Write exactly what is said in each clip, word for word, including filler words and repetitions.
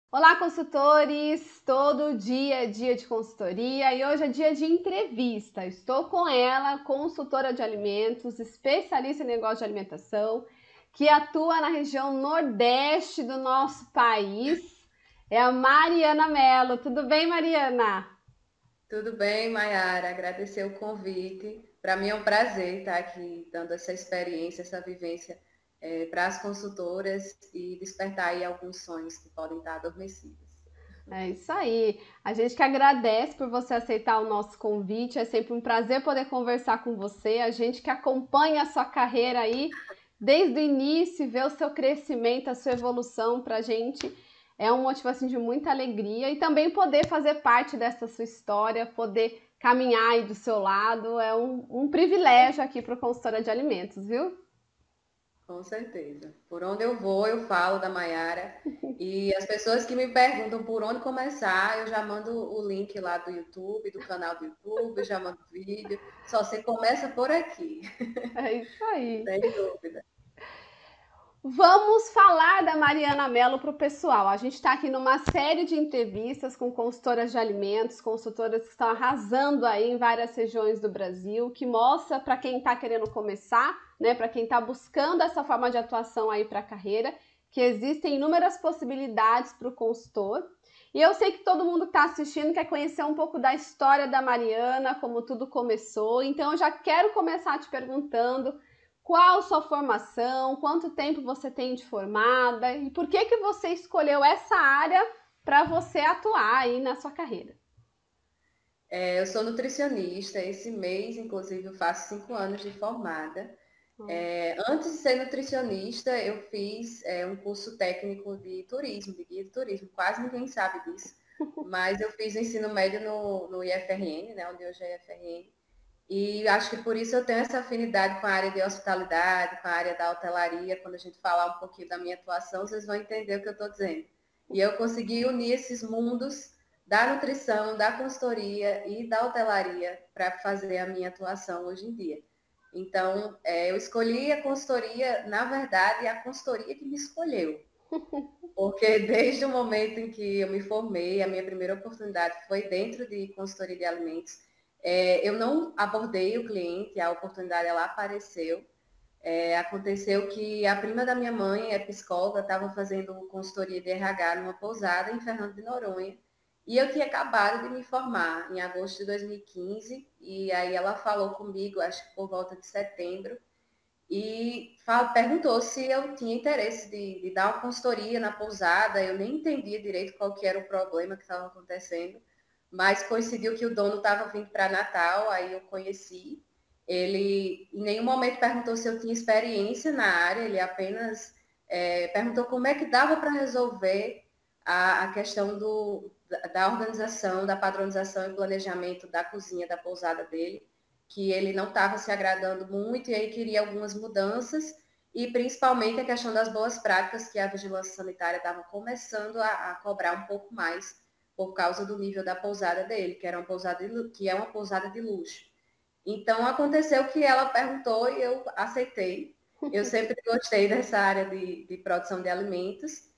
Olá, consultores! Todo dia é dia de consultoria e hoje é dia de entrevista. Estou com ela, consultora de alimentos, especialista em negócio de alimentação, que atua na região nordeste do nosso país. É a Mariana Mello. Tudo bem, Mariana? Tudo bem, Mayara? Agradecer o convite. Para mim é um prazer estar aqui dando essa experiência, essa vivência para as consultoras e despertar aí alguns sonhos que podem estar adormecidos. É isso aí. A gente que agradece por você aceitar o nosso convite. É sempre um prazer poder conversar com você. A gente que acompanha a sua carreira aí desde o início, ver o seu crescimento, a sua evolução para a gente é um motivo assim, de muita alegria e também poder fazer parte dessa sua história, poder caminhar aí do seu lado é um, um privilégio aqui para o consultora de alimentos, viu? Com certeza. Por onde eu vou, eu falo da Mayara. E as pessoas que me perguntam por onde começar, eu já mando o link lá do YouTube, do canal do YouTube, já mando vídeo. Só você começa por aqui, É isso aí. sem dúvida. Vamos falar da Mariana Mello para o pessoal. A gente está aqui numa série de entrevistas com consultoras de alimentos, consultoras que estão arrasando aí em várias regiões do Brasil, que mostra para quem está querendo começar, né, para quem está buscando essa forma de atuação aí para a carreira, que existem inúmeras possibilidades para o consultor. E eu sei que todo mundo que está assistindo quer conhecer um pouco da história da Mariana, como tudo começou. Então eu já quero começar te perguntando qual sua formação, quanto tempo você tem de formada e por que que você escolheu essa área para você atuar aí na sua carreira? É, eu sou nutricionista. Esse mês, inclusive, eu faço cinco anos de formada. É, antes de ser nutricionista, eu fiz é, um curso técnico de turismo, de guia de turismo. Quase ninguém sabe disso. Mas eu fiz o ensino médio no, no I F R N, né, onde hoje é I F R N. E acho que por isso eu tenho essa afinidade com a área de hospitalidade, com a área da hotelaria. Quando a gente falar um pouquinho da minha atuação, vocês vão entender o que eu estou dizendo. E eu consegui unir esses mundos da nutrição, da consultoria e da hotelaria para fazer a minha atuação hoje em dia. Então, é, eu escolhi a consultoria, na verdade, a consultoria que me escolheu. Porque desde o momento em que eu me formei, a minha primeira oportunidade foi dentro de consultoria de alimentos. É, eu não abordei o cliente, a oportunidade ela apareceu. É, aconteceu que a prima da minha mãe é psicóloga, estava fazendo consultoria de R H numa pousada em Fernando de Noronha. E eu tinha acabado de me formar em agosto de dois mil e quinze, e aí ela falou comigo, acho que por volta de setembro, e perguntou se eu tinha interesse de, de, dar uma consultoria na pousada. Eu nem entendia direito qual que era o problema que estava acontecendo, mas coincidiu que o dono estava vindo para Natal, aí eu conheci. Ele em nenhum momento perguntou se eu tinha experiência na área, ele apenas é, perguntou como é que dava para resolver a, a questão do, da organização, da padronização e planejamento da cozinha da pousada dele, que ele não estava se agradando muito e aí queria algumas mudanças, e principalmente a questão das boas práticas, que a vigilância sanitária estava começando a, a cobrar um pouco mais por causa do nível da pousada dele, que era uma pousada de, que é uma pousada de luxo. Então aconteceu que ela perguntou e eu aceitei. Eu sempre gostei dessa área de, de produção de alimentos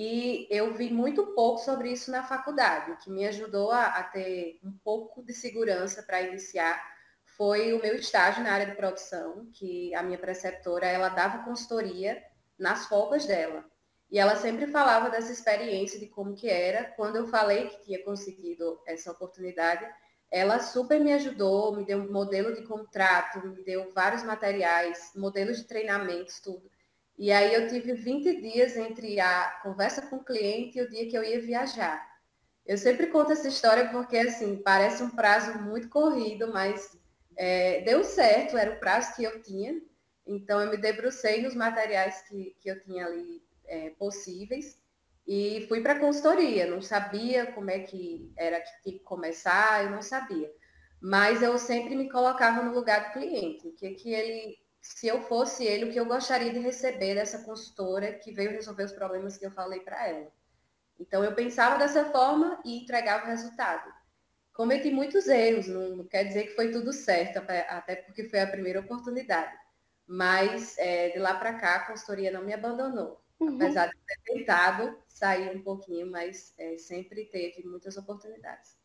e eu vi muito pouco sobre isso na faculdade. O que me ajudou a, a ter um pouco de segurança para iniciar foi o meu estágio na área de produção, que a minha preceptora, ela dava consultoria nas folgas dela. E ela sempre falava dessa experiência, de como que era. Quando eu falei que tinha conseguido essa oportunidade, ela super me ajudou, me deu um modelo de contrato, me deu vários materiais, modelos de treinamentos, tudo. E aí eu tive vinte dias entre a conversa com o cliente e o dia que eu ia viajar. Eu sempre conto essa história porque, assim, parece um prazo muito corrido, mas é, deu certo, era o prazo que eu tinha. Então, eu me debrucei nos materiais que, que eu tinha ali é, possíveis e fui para a consultoria. Não sabia como é que era que tinha que começar, eu não sabia. Mas eu sempre me colocava no lugar do cliente. O que, que ele, se eu fosse ele, o que eu gostaria de receber dessa consultora que veio resolver os problemas que eu falei para ela. Então, eu pensava dessa forma e entregava o resultado. Cometi muitos erros, não, não quer dizer que foi tudo certo, até porque foi a primeira oportunidade. Mas, é, de lá para cá, a consultoria não me abandonou. Uhum. apesar de ter tentado sair um pouquinho, mas é, sempre teve muitas oportunidades.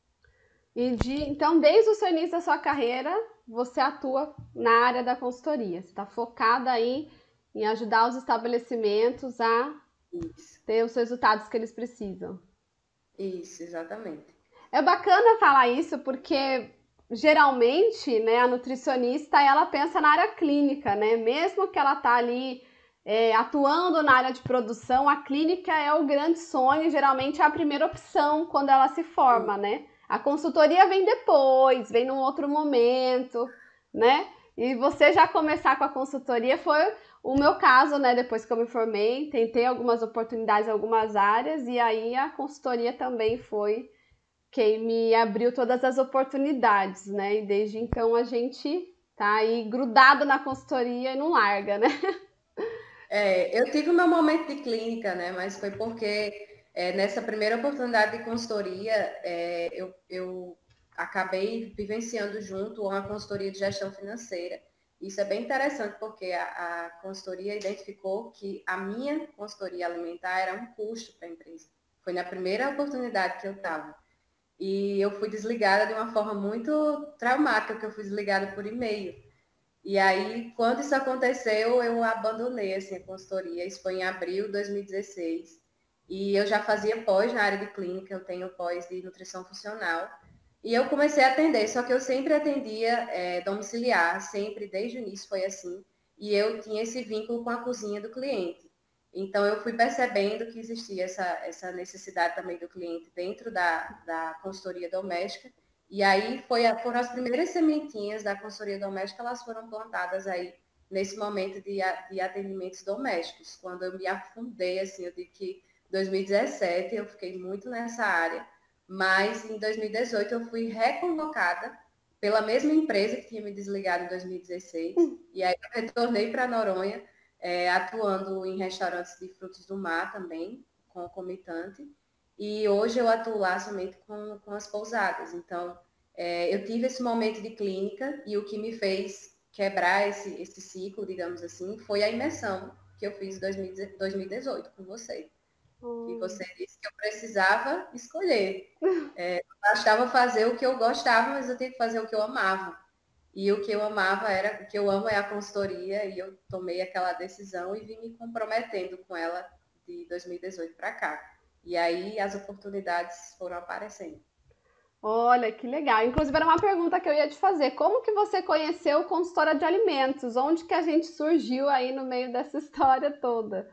E de, então, desde o seu início da sua carreira, você atua na área da consultoria. Você está focada aí em ajudar os estabelecimentos a Isso, ter os resultados que eles precisam. isso, exatamente. É bacana falar isso porque geralmente, né, a nutricionista ela pensa na área clínica, né? Mesmo que ela tá ali é, atuando na área de produção, a clínica é o grande sonho, geralmente é a primeira opção quando ela se forma, né? A consultoria vem depois, vem num outro momento, né? E você já começar com a consultoria foi o meu caso, né? Depois que eu me formei, tentei algumas oportunidades em algumas áreas e aí a consultoria também foi quem me abriu todas as oportunidades, né? E desde então a gente tá aí grudado na consultoria e não larga, né? É, eu tive o meu momento de clínica, né? Mas foi porque é, nessa primeira oportunidade de consultoria, é, eu, eu acabei vivenciando junto uma consultoria de gestão financeira. Isso é bem interessante porque a, a consultoria identificou que a minha consultoria alimentar era um custo para a empresa. Foi na primeira oportunidade que eu estava. E eu fui desligada de uma forma muito traumática, que eu fui desligada por e-mail. E aí, quando isso aconteceu, eu abandonei assim, a consultoria. Isso foi em abril de dois mil e dezesseis. E eu já fazia pós na área de clínica, eu tenho pós de nutrição funcional. E eu comecei a atender, só que eu sempre atendia é, domiciliar, sempre, desde o início foi assim. E eu tinha esse vínculo com a cozinha do cliente. Então, eu fui percebendo que existia essa, essa necessidade também do cliente dentro da, da consultoria doméstica. E aí foi a, foram as primeiras sementinhas da consultoria doméstica, elas foram plantadas aí nesse momento de, de atendimentos domésticos. Quando eu me afundei, assim, eu digo que em dois mil e dezessete eu fiquei muito nessa área, mas em dois mil e dezoito eu fui reconvocada pela mesma empresa que tinha me desligado em dois mil e dezesseis, e aí eu retornei para Noronha, é, atuando em restaurantes de frutos do mar também, com comitante, e hoje eu atuo lá somente com, com as pousadas. Então, é, eu tive esse momento de clínica e o que me fez quebrar esse, esse ciclo, digamos assim, foi a imersão que eu fiz em dois mil e dezoito com você. Que Hum. você disse que eu precisava escolher. É, bastava fazer o que eu gostava, mas eu tinha que fazer o que eu amava. E o que eu amava era, o que eu amo é a consultoria, e eu tomei aquela decisão e vim me comprometendo com ela de dois mil e dezoito para cá. E aí as oportunidades foram aparecendo. Olha, que legal. Inclusive, era uma pergunta que eu ia te fazer. Como que você conheceu consultora de alimentos? Onde que a gente surgiu aí no meio dessa história toda?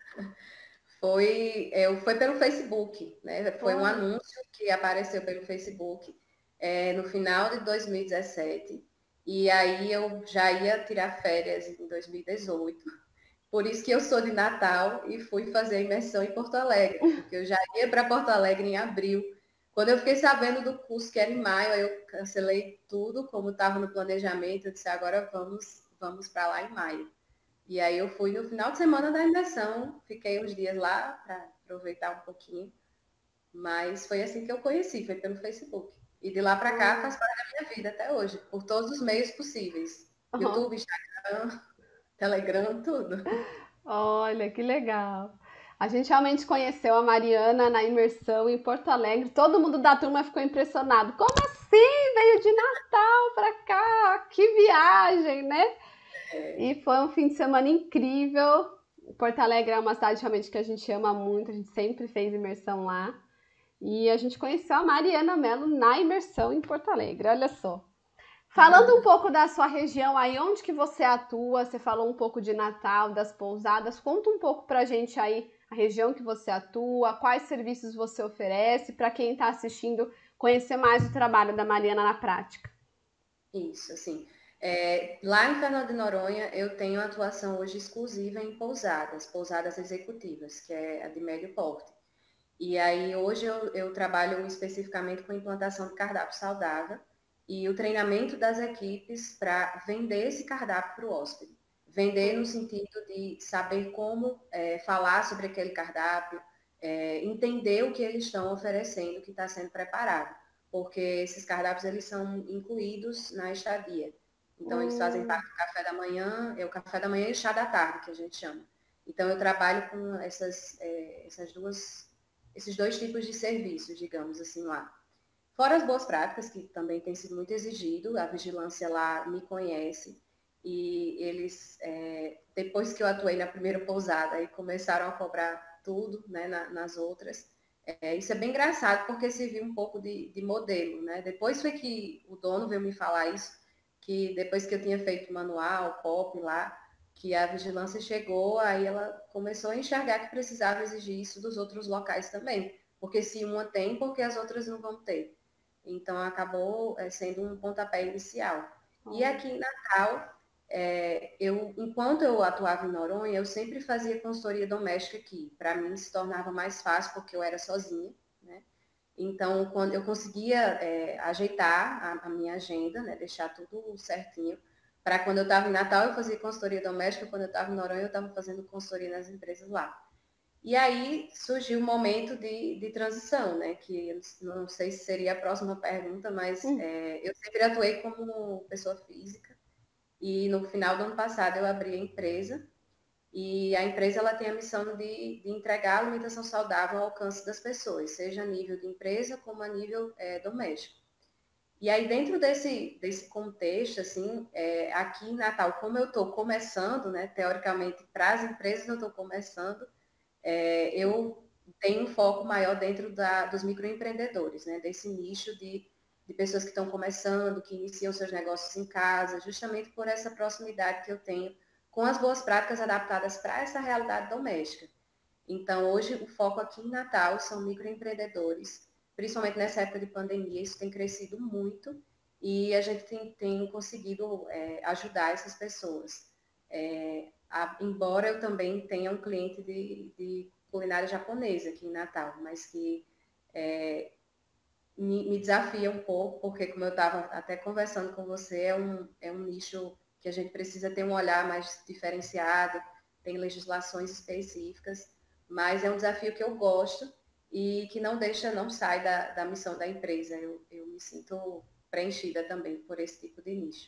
Foi, é, foi pelo Facebook, né? Foi um Olha. anúncio que apareceu pelo Facebook é, no final de dois mil e dezessete. E aí eu já ia tirar férias em dois mil e dezoito. Por isso que eu sou de Natal e fui fazer a imersão em Porto Alegre, porque eu já ia para Porto Alegre em abril. Quando eu fiquei sabendo do curso que era em maio, aí eu cancelei tudo, como estava no planejamento, eu disse, agora vamos, vamos para lá em maio. E aí eu fui no final de semana da imersão, fiquei uns dias lá para aproveitar um pouquinho, mas foi assim que eu conheci, foi pelo Facebook. E de lá para cá Oh, faz parte da minha vida até hoje, por todos os meios possíveis. oh, YouTube, Instagram, Telegram, tudo. olha, que legal. A gente realmente conheceu a Mariana na imersão em Porto Alegre. Todo mundo da turma ficou impressionado. Como assim? Veio de Natal para cá? Que viagem, né? É, E foi um fim de semana incrível. Porto Alegre é uma cidade realmente que a gente ama muito, a gente sempre fez imersão lá. E a gente conheceu a Mariana Mello na imersão em Porto Alegre, olha só. Falando um pouco da sua região aí, onde que você atua? Você falou um pouco de Natal, das pousadas. Conta um pouco pra gente aí a região que você atua, quais serviços você oferece, para quem está assistindo conhecer mais o trabalho da Mariana na prática. isso, assim. É, lá em Fernando de Noronha, eu tenho atuação hoje exclusiva em pousadas, pousadas executivas, que é a de médio porte. E aí, hoje eu, eu trabalho especificamente com implantação de cardápio saudável e o treinamento das equipes para vender esse cardápio para o hóspede. Vender no sentido de saber como é, falar sobre aquele cardápio, é, entender o que eles estão oferecendo, o que está sendo preparado, porque esses cardápios eles são incluídos na estadia. Então, eles fazem Hum, parte do café da manhã, é o café da manhã e o chá da tarde, que a gente chama. Então, eu trabalho com essas, é, essas duas, esses dois tipos de serviços, digamos assim, lá. Fora as boas práticas, que também tem sido muito exigido, a vigilância lá me conhece, e eles, é, depois que eu atuei na primeira pousada, aí começaram a cobrar tudo, né, na, nas outras. É, isso é bem engraçado, porque serviu um pouco de, de modelo, né? Depois foi que o dono veio me falar isso, que depois que eu tinha feito manual, copy lá, que a vigilância chegou, aí ela começou a enxergar que precisava exigir isso dos outros locais também. Porque se uma tem, porque as outras não vão ter. Então, acabou é, sendo um pontapé inicial. Oh. E aqui em Natal, é, eu, enquanto eu atuava em Noronha, eu sempre fazia consultoria doméstica aqui. Para mim, se tornava mais fácil, porque eu era sozinha, né? Então, quando eu conseguia é, ajeitar a, a minha agenda, né, deixar tudo certinho, para quando eu estava em Natal, eu fazia consultoria doméstica, quando eu estava em Noronha, eu estava fazendo consultoria nas empresas lá. E aí surgiu um momento de, de transição, né, que eu não sei se seria a próxima pergunta, mas hum. é, eu sempre atuei como pessoa física, e no final do ano passado eu abri a empresa, e a empresa ela tem a missão de, de entregar a alimentação saudável ao alcance das pessoas, seja a nível de empresa como a nível é, doméstico. E aí, dentro desse, desse contexto, assim, é, aqui em Natal, como eu estou começando, né, teoricamente, para as empresas eu estou começando, é, eu tenho um foco maior dentro da, dos microempreendedores, né, desse nicho de, de pessoas que estão começando, que iniciam seus negócios em casa, justamente por essa proximidade que eu tenho com as boas práticas adaptadas para essa realidade doméstica. Então, hoje, o foco aqui em Natal são microempreendedores, principalmente nessa época de pandemia, isso tem crescido muito e a gente tem, tem conseguido é, ajudar essas pessoas. É, a, embora eu também tenha um cliente de, de culinária japonesa aqui em Natal, mas que é, me, me desafia um pouco, porque como eu estava até conversando com você, é um, é um nicho que a gente precisa ter um olhar mais diferenciado, tem legislações específicas, mas é um desafio que eu gosto e que não deixa, não sai da, da missão da empresa. Eu, eu me sinto preenchida também por esse tipo de nicho.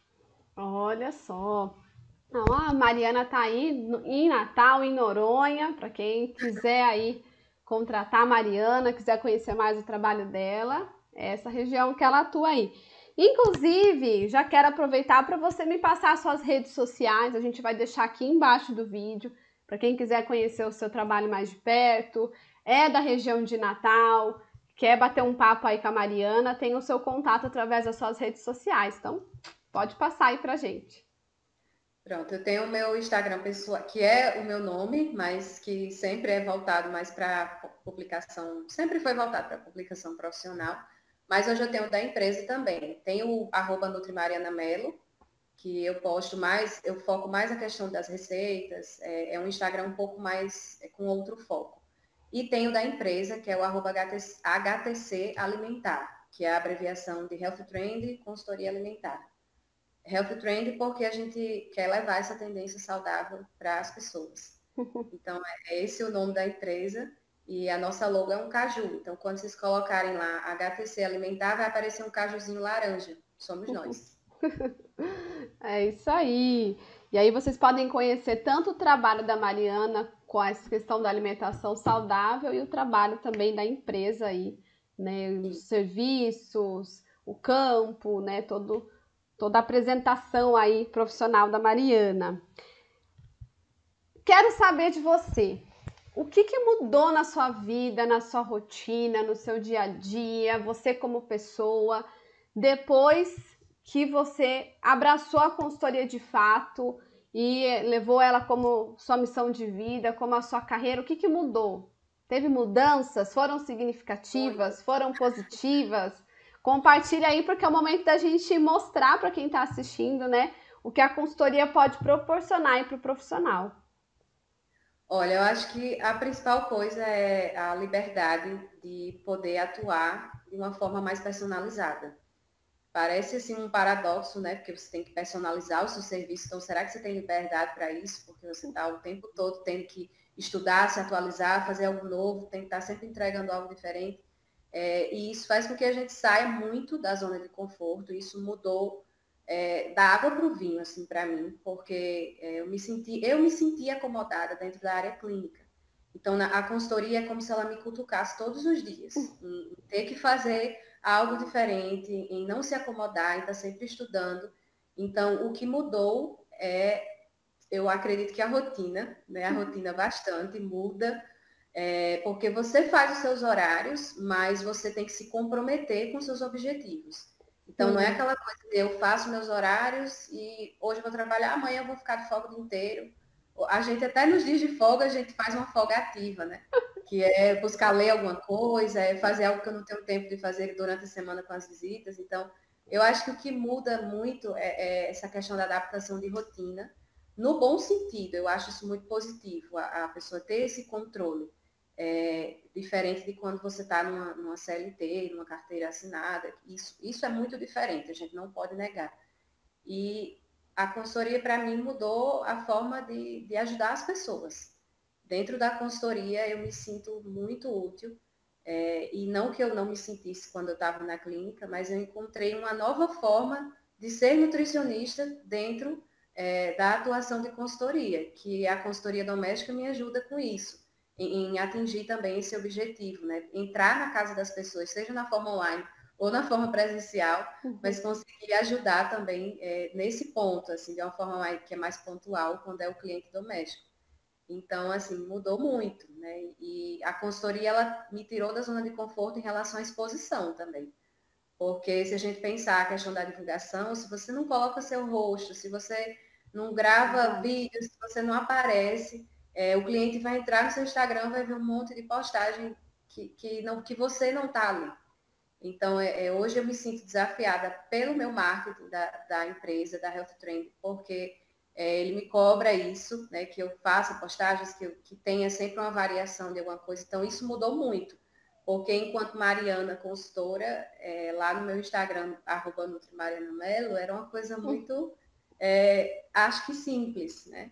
Olha só. Não, a Mariana está aí em Natal, em Noronha, para quem quiser aí contratar a Mariana, quiser conhecer mais o trabalho dela, é essa região que ela atua aí. Inclusive, já quero aproveitar para você me passar suas redes sociais, a gente vai deixar aqui embaixo do vídeo, para quem quiser conhecer o seu trabalho mais de perto, é da região de Natal, quer bater um papo aí com a Mariana, tem o seu contato através das suas redes sociais, então pode passar aí pra gente. Pronto, eu tenho o meu Instagram pessoal, que é o meu nome, mas que sempre é voltado mais para publicação, sempre foi voltado para publicação profissional, mas hoje eu tenho da empresa também. Tenho o arroba NutriMarianaMelo, que eu posto mais, eu foco mais a questão das receitas, é, é um Instagram um pouco mais é, com outro foco. E tenho da empresa, que é o arroba H T C Alimentar, que é a abreviação de Health Trend Consultoria Alimentar. Health Trend porque a gente quer levar essa tendência saudável para as pessoas. Então, é esse o nome da empresa e a nossa logo é um caju. Então, quando vocês colocarem lá H T C Alimentar, vai aparecer um cajuzinho laranja. Somos nós. É isso aí. E aí vocês podem conhecer tanto o trabalho da Mariana com essa questão da alimentação saudável e o trabalho também da empresa aí, né? Os serviços, o campo, né? Todo toda a apresentação aí profissional da Mariana. Quero saber de você, o que, que mudou na sua vida, na sua rotina, no seu dia a dia, você como pessoa, depois que você abraçou a consultoria de fato e levou ela como sua missão de vida, como a sua carreira, o que, que mudou? Teve mudanças? Foram significativas? Foram positivas? Compartilha aí, porque é o momento da gente mostrar para quem está assistindo, né, o que a consultoria pode proporcionar para o profissional. Olha, eu acho que a principal coisa é a liberdade de poder atuar de uma forma mais personalizada. Parece assim um paradoxo, né? Porque você tem que personalizar o seu serviço. Então, será que você tem liberdade para isso? Porque você está o tempo todo tendo que estudar, se atualizar, fazer algo novo, tem que estar sempre entregando algo diferente. É, e isso faz com que a gente saia muito da zona de conforto. Isso mudou é, da água para o vinho, assim, para mim, porque é, eu me senti, eu me senti acomodada dentro da área clínica. Então, na, a consultoria é como se ela me cutucasse todos os dias, em, em ter que fazer algo diferente, em não se acomodar, em estar sempre estudando. Então, o que mudou é, eu acredito que a rotina, né? A rotina bastante muda, é, porque você faz os seus horários, mas você tem que se comprometer com seus objetivos. Então, não é aquela coisa de eu faço meus horários e hoje eu vou trabalhar, amanhã eu vou ficar de folga o dia inteiro. A gente, até nos dias de folga, a gente faz uma folga ativa, né? Que é buscar ler alguma coisa, é fazer algo que eu não tenho tempo de fazer durante a semana com as visitas. Então, eu acho que o que muda muito é, é essa questão da adaptação de rotina, no bom sentido. Eu acho isso muito positivo, a, a pessoa ter esse controle. É, diferente de quando você está numa, numa C L T, numa carteira assinada. Isso, isso é muito diferente, a gente não pode negar. E a consultoria, para mim, mudou a forma de, de ajudar as pessoas. Dentro da consultoria, eu me sinto muito útil. É, e não que eu não me sentisse quando eu estava na clínica, mas eu encontrei uma nova forma de ser nutricionista dentro é, da atuação de consultoria, que a consultoria doméstica me ajuda com isso, em, em atingir também esse objetivo, né? Entrar na casa das pessoas, seja na forma online ou na forma presencial, uhum. mas conseguir ajudar também é, nesse ponto, assim, de uma forma mais, que é mais pontual, quando é o cliente doméstico. Então, assim, mudou muito, né? E a consultoria, ela me tirou da zona de conforto em relação à exposição também. Porque se a gente pensar a questão da divulgação, se você não coloca seu rosto, se você não grava vídeos, se você não aparece, é, o cliente vai entrar no seu Instagram, vai ver um monte de postagem que, que, não, que você não está ali. Então, é, é, hoje eu me sinto desafiada pelo meu marketing da, da empresa, da Health Trend, porque é, ele me cobra isso, né, que eu faça postagens, que, eu, que tenha sempre uma variação de alguma coisa. Então, isso mudou muito, porque enquanto Mariana consultora, é, lá no meu Instagram, arroba NutriMarianaMelo, era uma coisa muito, é, acho que simples, né?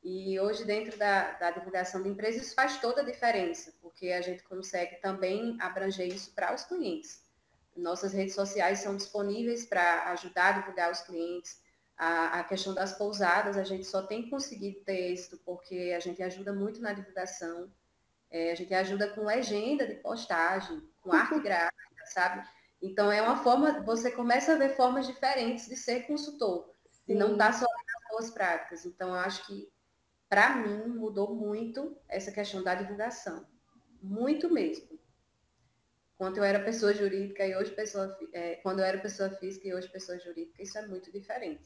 E hoje, dentro da, da divulgação de empresas, isso faz toda a diferença, porque a gente consegue também abranger isso para os clientes. Nossas redes sociais são disponíveis para ajudar a divulgar os clientes. A, a questão das pousadas, a gente só tem conseguido ter êxito porque a gente ajuda muito na divulgação. É, a gente ajuda com legenda de postagem, com arte gráfica, sabe? Então, é uma forma, você começa a ver formas diferentes de ser consultor, de não estar só nas boas práticas. Então, eu acho que, para mim, mudou muito essa questão da divulgação. Muito mesmo. Quando eu era pessoa jurídica e hoje pessoa, é, quando eu era pessoa física e hoje pessoa jurídica, isso é muito diferente.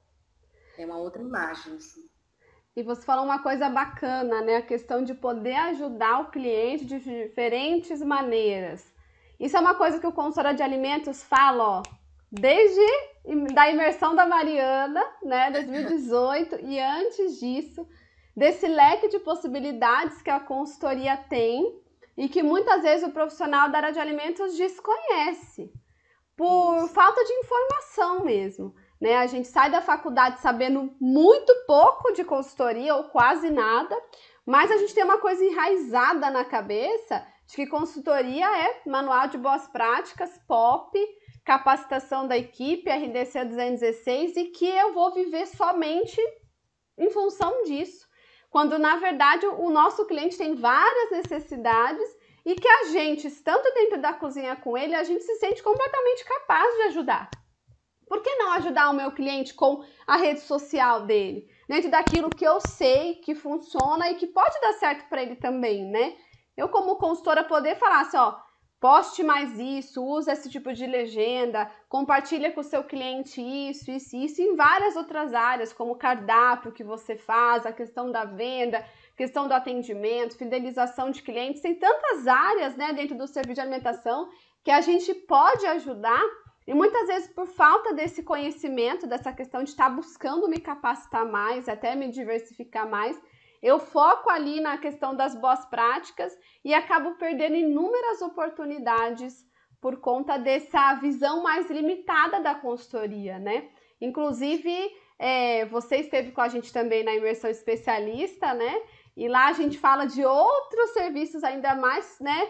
É uma outra imagem, assim. E você falou uma coisa bacana, né? A questão de poder ajudar o cliente de diferentes maneiras. Isso é uma coisa que o consultora de alimentos fala, ó, desde da imersão da Mariana, né, dois mil e dezoito, e antes disso, desse leque de possibilidades que a consultoria tem e que muitas vezes o profissional da área de alimentos desconhece, por falta de informação mesmo. Né? A gente sai da faculdade sabendo muito pouco de consultoria ou quase nada, mas a gente tem uma coisa enraizada na cabeça de que consultoria é manual de boas práticas, P O P, capacitação da equipe, R D C duzentos e dezesseis, e que eu vou viver somente em função disso, quando na verdade o nosso cliente tem várias necessidades e que a gente, estando dentro da cozinha com ele, a gente se sente completamente capaz de ajudar. Por que não ajudar o meu cliente com a rede social dele? Dentro daquilo que eu sei que funciona e que pode dar certo para ele também, né? Eu, como consultora, poder falar assim, ó, poste mais isso, usa esse tipo de legenda, compartilha com o seu cliente isso, isso, isso, em várias outras áreas, como o cardápio que você faz, a questão da venda, questão do atendimento, fidelização de clientes, tem tantas áreas, né, dentro do serviço de alimentação que a gente pode ajudar. E muitas vezes, por falta desse conhecimento, dessa questão de estar buscando me capacitar mais, até me diversificar mais, eu foco ali na questão das boas práticas e acabo perdendo inúmeras oportunidades por conta dessa visão mais limitada da consultoria, né? Inclusive, é, você esteve com a gente também na imersão especialista, né? E lá a gente fala de outros serviços ainda mais, né?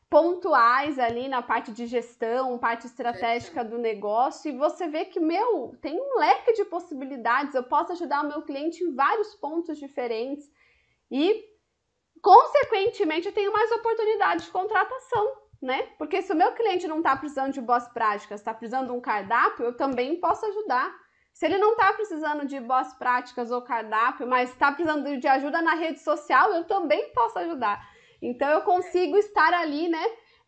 pontuais ali na parte de gestão, parte estratégica do negócio, e você vê que, meu, tem um leque de possibilidades, eu posso ajudar o meu cliente em vários pontos diferentes e, consequentemente, eu tenho mais oportunidade de contratação, né? Porque se o meu cliente não está precisando de boas práticas, está precisando de um cardápio, eu também posso ajudar. Se ele não está precisando de boas práticas ou cardápio, mas está precisando de ajuda na rede social, eu também posso ajudar. Então, eu consigo estar ali, né,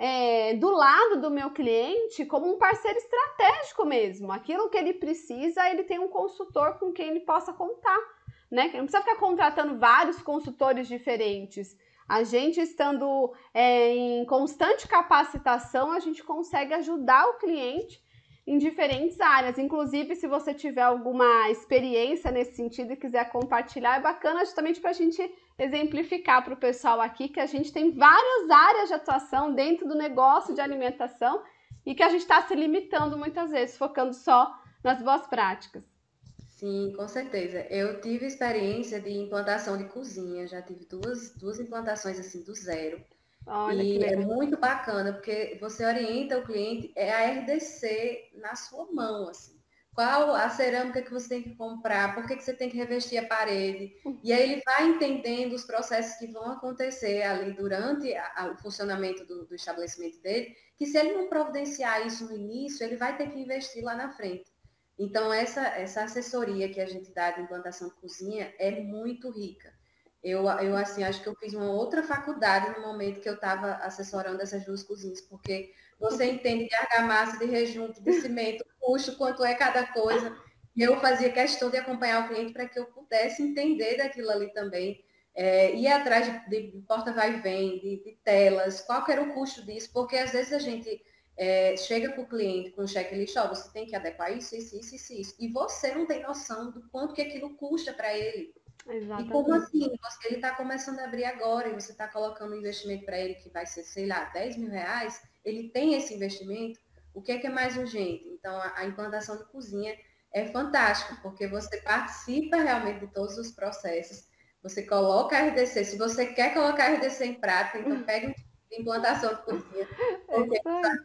é, do lado do meu cliente como um parceiro estratégico mesmo. Aquilo que ele precisa, ele tem um consultor com quem ele possa contar, né? Não precisa ficar contratando vários consultores diferentes. A gente estando é, em constante capacitação, a gente consegue ajudar o cliente em diferentes áreas. Inclusive, se você tiver alguma experiência nesse sentido e quiser compartilhar, é bacana justamente para a gente exemplificar para o pessoal aqui que a gente tem várias áreas de atuação dentro do negócio de alimentação e que a gente está se limitando muitas vezes, focando só nas boas práticas. Sim, com certeza. Eu tive experiência de implantação de cozinha, já tive duas, duas implantações assim do zero. Olha que E é legal. muito bacana, porque você orienta o cliente, é a R D C na sua mão, assim. Qual a cerâmica que você tem que comprar, por que, que você tem que revestir a parede. E aí ele vai entendendo os processos que vão acontecer ali durante a, a, o funcionamento do, do estabelecimento dele, que se ele não providenciar isso no início, ele vai ter que investir lá na frente. Então, essa, essa assessoria que a gente dá de implantação de cozinha é muito rica. Eu, eu, assim, acho que eu fiz uma outra faculdade no momento que eu estava assessorando essas duas cozinhas, porque você entende de argamassa, de rejunto, de cimento, custo, quanto é cada coisa. E eu fazia questão de acompanhar o cliente para que eu pudesse entender daquilo ali também. É, ir atrás de, de porta vai e vem, de, de telas, qual que era o custo disso, porque às vezes a gente é, chega para o cliente com um checklist, ó, você tem que adequar isso, isso, isso, isso, isso, e você não tem noção do quanto que aquilo custa para ele. Exatamente. E como assim? Ele está começando a abrir agora e você está colocando um investimento para ele que vai ser, sei lá, dez mil reais, ele tem esse investimento, o que é que é mais urgente? Então, a, a implantação de cozinha é fantástica, porque você participa realmente de todos os processos, você coloca a R D C, se você quer colocar a R D C em prática, então pega um tipo de implantação de cozinha, porque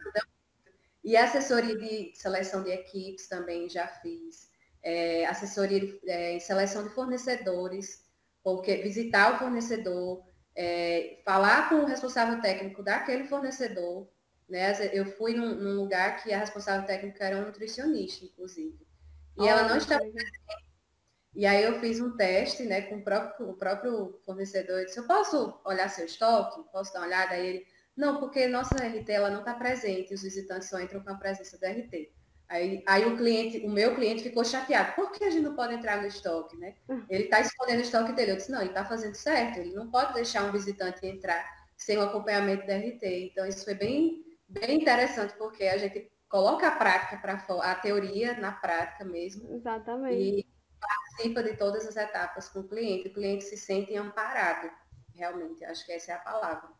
e a assessoria de seleção de equipes também já fiz. É, assessoria de, é, em seleção de fornecedores, porque visitar o fornecedor, é, falar com o responsável técnico daquele fornecedor. Né? Eu fui num, num lugar que a responsável técnica era um nutricionista, inclusive. E Olha, ela não estava. E aí eu fiz um teste, né, com o próprio, o próprio fornecedor. Eu disse, eu posso olhar seu estoque? Posso dar uma olhada? Aí ele, não, porque nossa R T ela não está presente, os visitantes só entram com a presença da R T. Aí, aí o cliente, o meu cliente ficou chateado. Por que a gente não pode entrar no estoque, né? Ele está escondendo o estoque dele. Eu disse, não, ele está fazendo certo. Ele não pode deixar um visitante entrar sem o acompanhamento da R T. Então, isso foi bem, bem interessante, porque a gente coloca a prática para fora, a teoria na prática mesmo. Exatamente. E participa de todas as etapas com o cliente. O cliente se sente amparado, realmente. Acho que essa é a palavra.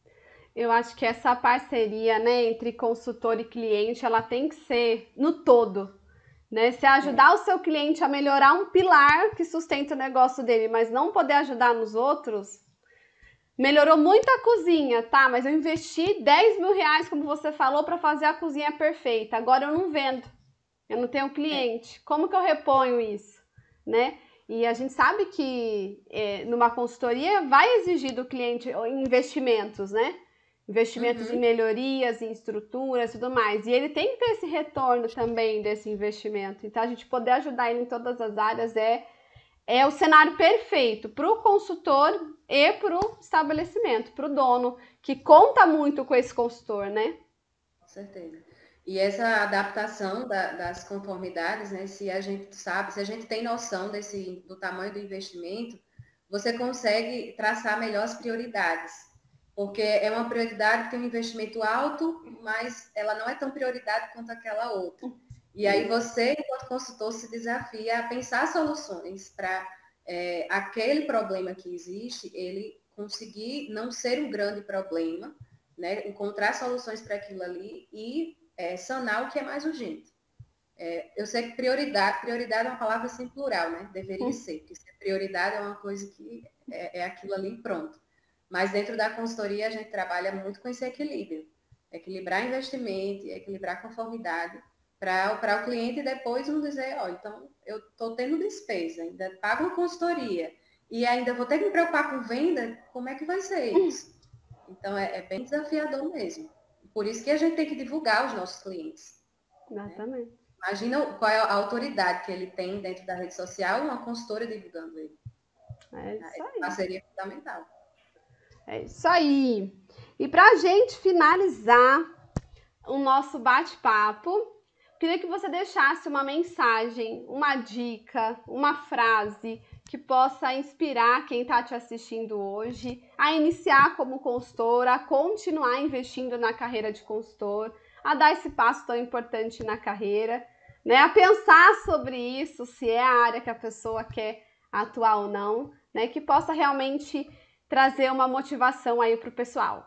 Eu acho que essa parceria, né, entre consultor e cliente, ela tem que ser no todo, né? Se ajudar é. o seu cliente a melhorar um pilar que sustenta o negócio dele, mas não poder ajudar nos outros, melhorou muito a cozinha, tá? Mas eu investi dez mil reais, como você falou, para fazer a cozinha perfeita. Agora eu não vendo, eu não tenho cliente. É. Como que eu reponho isso, né? E a gente sabe que é, numa consultoria vai exigir do cliente investimentos, né? Investimentos uhum. em melhorias, em estruturas e tudo mais. E ele tem que ter esse retorno também desse investimento. Então, a gente poder ajudar ele em todas as áreas é, é o cenário perfeito para o consultor e para o estabelecimento, para o dono, que conta muito com esse consultor, né? Com certeza. E essa adaptação da, das conformidades, né? Se a gente sabe, se a gente tem noção desse, do tamanho do investimento, você consegue traçar melhor as prioridades. Porque é uma prioridade que tem um investimento alto, mas ela não é tão prioridade quanto aquela outra. E aí você, enquanto consultor, se desafia a pensar soluções para é, aquele problema que existe, ele conseguir não ser um grande problema, né? Encontrar soluções para aquilo ali e é, sanar o que é mais urgente. É, eu sei que prioridade, prioridade é uma palavra assim plural, né? Deveria ser, porque se prioridade é uma coisa que é, é aquilo ali pronto. Mas dentro da consultoria a gente trabalha muito com esse equilíbrio. Equilibrar investimento, equilibrar conformidade, para o cliente depois não dizer, ó, então eu estou tendo despesa, ainda pago uma consultoria e ainda vou ter que me preocupar com venda, como é que vai ser isso? Então é, é bem desafiador mesmo. Por isso que a gente tem que divulgar os nossos clientes. Exatamente. Né? Imagina qual é a autoridade que ele tem dentro da rede social, uma consultora divulgando ele. É isso aí. Parceria fundamental. É isso aí. E para a gente finalizar o nosso bate-papo, queria que você deixasse uma mensagem, uma dica, uma frase que possa inspirar quem está te assistindo hoje a iniciar como consultora, a continuar investindo na carreira de consultor, a dar esse passo tão importante na carreira, né? A pensar sobre isso, se é a área que a pessoa quer atuar ou não, né? Que possa realmente trazer uma motivação aí para o pessoal.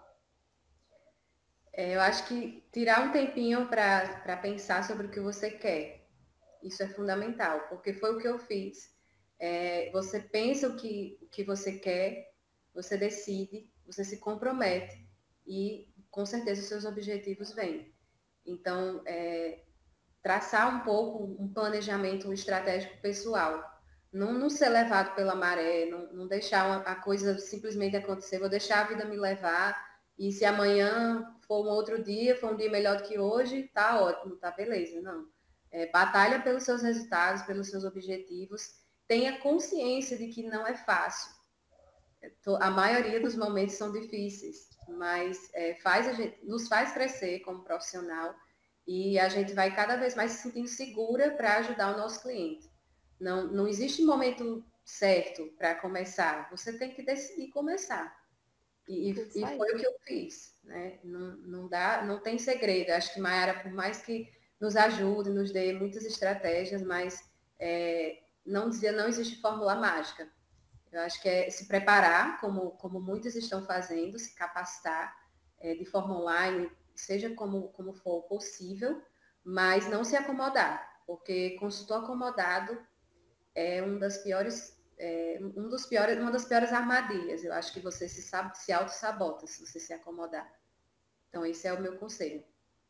É, eu acho que tirar um tempinho para pensar sobre o que você quer, isso é fundamental, porque foi o que eu fiz. É, você pensa o que, o que você quer, você decide, você se compromete e com certeza os seus objetivos vêm. Então, é, traçar um pouco um planejamento estratégico pessoal. Não, não ser levado pela maré, não, não deixar uma, a coisa simplesmente acontecer, vou deixar a vida me levar, e se amanhã for um outro dia, for um dia melhor do que hoje, tá ótimo, tá beleza, não. É, batalha pelos seus resultados, pelos seus objetivos, tenha consciência de que não é fácil. A maioria dos momentos são difíceis, mas é, faz a gente, nos faz crescer como profissional e a gente vai cada vez mais se sentindo segura para ajudar o nosso cliente. Não, não existe momento certo para começar, você tem que decidir começar. E, e foi o que eu fiz, né? Não, não dá, não tem segredo. Acho que Mayara, por mais que nos ajude, nos dê muitas estratégias, mas é, não dizia, não existe fórmula mágica. Eu acho que é se preparar, como, como muitos estão fazendo, se capacitar é, de forma online, seja como, como for possível, mas não se acomodar, porque consultor acomodado é um das piores, é, um dos piores, uma das piores armadilhas. Eu acho que você se, se auto-sabota se você se acomodar. Então, esse é o meu conselho.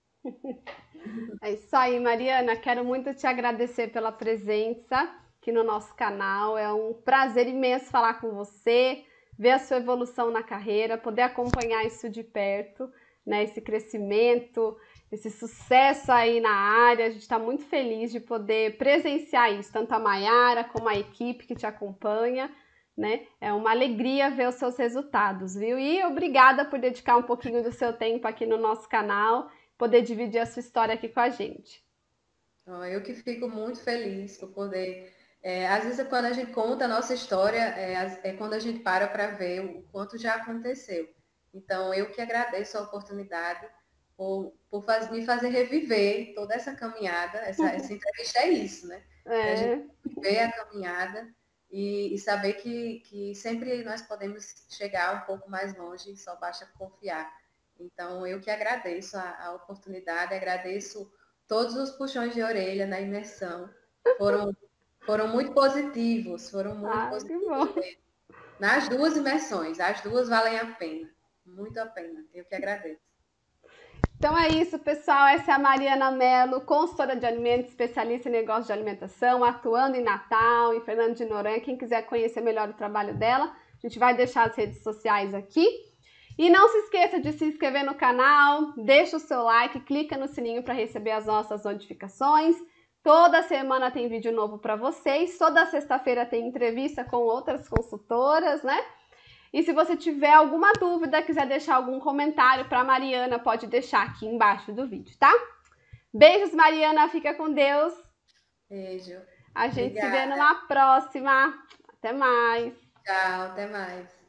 É isso aí, Mariana. Quero muito te agradecer pela presença aqui no nosso canal. É um prazer imenso falar com você, ver a sua evolução na carreira, poder acompanhar isso de perto, né? Esse crescimento, esse sucesso aí na área. A gente está muito feliz de poder presenciar isso, tanto a Mayara como a equipe que te acompanha, né? É uma alegria ver os seus resultados, viu? E obrigada por dedicar um pouquinho do seu tempo aqui no nosso canal, poder dividir a sua história aqui com a gente. Eu que fico muito feliz por poder... É, às vezes, quando a gente conta a nossa história, é, é quando a gente para para ver o quanto já aconteceu. Então, eu que agradeço a oportunidade por, por faz, me fazer reviver toda essa caminhada. Essa, essa entrevista é isso, né? É. É a gente ver a caminhada e, e saber que, que sempre nós podemos chegar um pouco mais longe, só basta confiar. Então, eu que agradeço a, a oportunidade, agradeço todos os puxões de orelha na imersão. Foram, foram muito positivos, foram muito Ah, positivos mesmo. Nas duas imersões, as duas valem a pena, muito a pena. Eu que agradeço. Então é isso, pessoal. Essa é a Mariana Mello, consultora de alimentos, especialista em negócio de alimentação, atuando em Natal, em Fernando de Noronha. Quem quiser conhecer melhor o trabalho dela, a gente vai deixar as redes sociais aqui. E não se esqueça de se inscrever no canal, deixa o seu like, clica no sininho para receber as nossas notificações. Toda semana tem vídeo novo para vocês, toda sexta-feira tem entrevista com outras consultoras, né? E se você tiver alguma dúvida, quiser deixar algum comentário para a Mariana, pode deixar aqui embaixo do vídeo, tá? Beijos, Mariana, fica com Deus. Beijo. A gente Obrigada. se vê numa próxima. Até mais. Tchau, até mais.